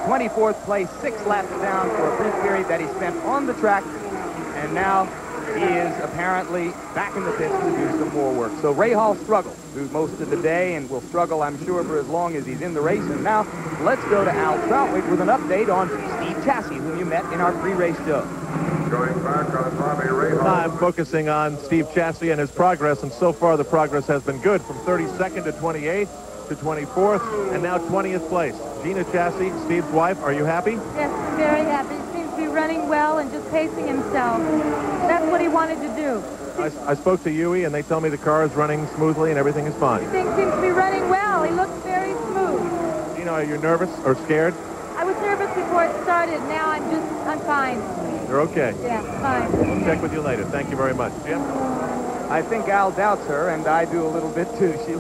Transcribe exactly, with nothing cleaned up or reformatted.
twenty-fourth place, six laps down for a brief period that he spent on the track, and now he is apparently back in the pits to do some more work. So Ray Hall struggled through most of the day and will struggle, I'm sure, for as long as he's in the race. And now let's go to Al Trautwig with an update on Steve Chassie, whom you met in our pre-race show. Going back on Bobby Ray Hall. I'm focusing on Steve Chassie and his progress, and so far the progress has been good, from thirty-second to twenty-eighth to twenty-fourth, and now twentieth place. Gina Chassie, Steve's wife, are you happy? Yes, very happy. He seems to be running well and just pacing himself. That's what he wanted to do. I, I spoke to Huey, and they tell me the car is running smoothly and everything is fine. Things seems to be running well. He looks very smooth. Gina, are you nervous or scared? I was nervous before it started. Now I'm just, I'm fine. You're okay? Yeah, fine. We'll check with you later. Thank you very much. Jim? I think Al doubts her, and I do a little bit too. She